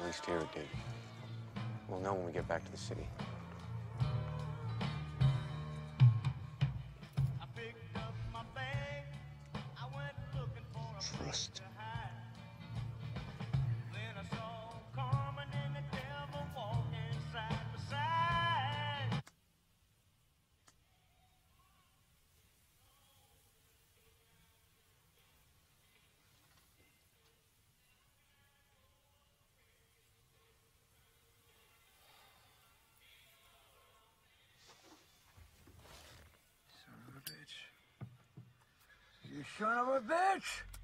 least here it did. We'll know when we get back to the city. Trust. You son of a bitch!